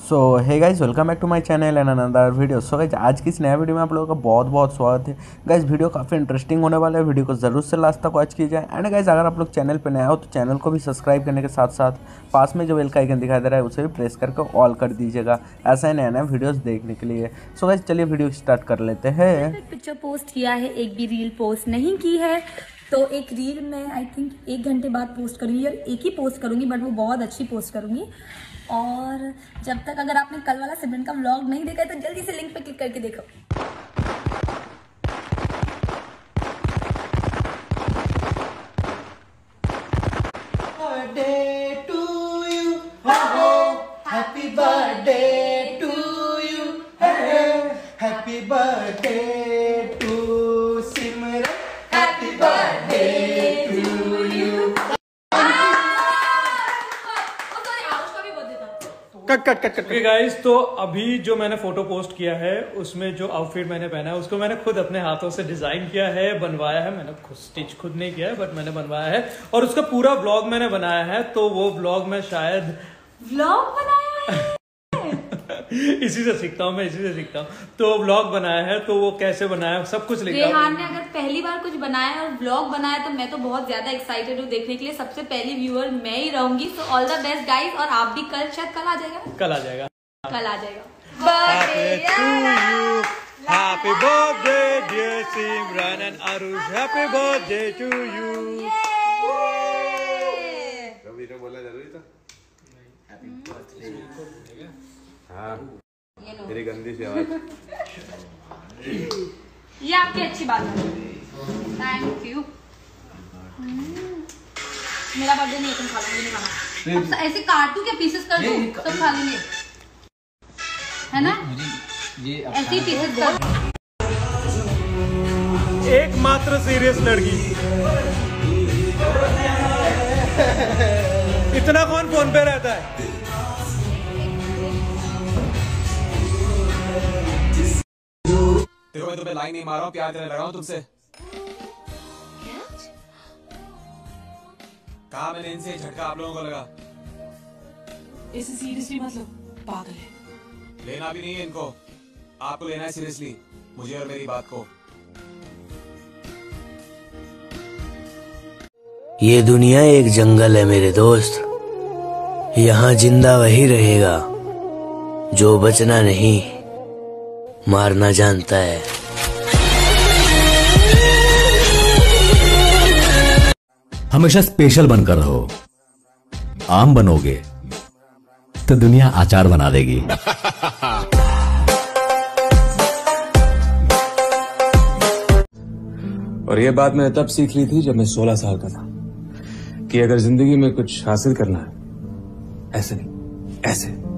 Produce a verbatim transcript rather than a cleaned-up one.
So hey guys, welcome back to my channel and another video. So guys, आज की इस नया video में आप लोगों का बहुत बहुत स्वागत है। गाइज, वीडियो काफ़ी इंटरेस्टिंग होने वाला है, वीडियो को जरूर से लास्ट तक वॉच कीजिए। एंड गाइज, अगर आप लोग चैनल पर नए हो तो चैनल को भी सब्सक्राइब करने के साथ साथ पास में जो बेल का आइकन दिखाई दे रहा है उसे भी प्रेस करके ऑल कर दीजिएगा, ऐसा ही नया नया वीडियोस देखने के लिए। सो गाइज, चलिए वीडियो स्टार्ट कर लेते हैं। पिक्चर पोस्ट किया है, एक भी रील पोस्ट नहीं की है, तो एक रील मैं आई थिंक एक घंटे बाद पोस्ट करूँगी और एक ही पोस्ट करूँगी, बट वो बहुत अच्छी पोस्ट करूँगी। और जब तक अगर आपने कल वाला सिमरन का व्लॉग नहीं देखा है तो जल्दी से लिंक पे क्लिक करके देखो। Birthday to you, happy birthday to you, happy birthday to Simran, happy birthday to you. Cut cut cut cut guys, तो अभी जो मैंने फोटो पोस्ट किया है उसमें जो आउटफिट मैंने पहना है उसको मैंने खुद अपने हाथों से डिजाइन किया है, बनवाया है। मैंने खुद स्टिच खुद नहीं किया है, बट मैंने बनवाया है और उसका पूरा व्लॉग मैंने बनाया है। तो वो व्लॉग मैं शायद व्लॉग बनाया है इसी से सीखता हूँ मैं इसी से सीखता हूँ तो व्लॉग बनाया है, तो वो कैसे बनाया सब कुछ लिखा है। रेहान ने अगर पहली बार कुछ बनाया है और व्लॉग बनाया तो मैं तो बहुत ज्यादा एक्साइटेड हूँ देखने के लिए। सबसे पहली व्यूअर मैं ही रहूंगी। So all the best guys. और आप भी कल, शायद कल आ जाएगा कल आ जाएगा कल आ जाएगा Happy birthday dear Simran and Arush, happy birthday to you। Ravi ने बोला जरूरी था। Happy birthday. हाँ, मेरी गंदी सी आवाज। ये आपकी अच्छी बात है, थैंक यू। मेरा बर्थडे नहीं है, तुम खा लोगे, नहीं खाना। अब ऐसे काटू के पीसेस कर दूं, सब खा लेंगे, है ना? ऐसे ही पीसेस कर। एकमात्र सीरियस लड़की, इतना कौन फोन पे रहता है? देखो, मैं तुम्हें लाइन नहीं मार रहा हूँ, प्यार करने लगा हूँ तुमसे। कहा मैंने इनसे झटका आप लोगों को लगा। इसे सीरियसली मतलब पागल है। लेना भी नहीं है इनको, आपको लेना है सीरियसली मुझे और मेरी बात को। ये दुनिया एक जंगल है मेरे दोस्त, यहाँ जिंदा वही रहेगा जो बचना नहीं मारना जानता है। हमेशा स्पेशल बनकर रहो, आम बनोगे तो दुनिया अचार बना देगी। और ये बात मैंने तब सीख ली थी जब मैं सोलह साल का था कि अगर जिंदगी में कुछ हासिल करना है, ऐसे नहीं, ऐसे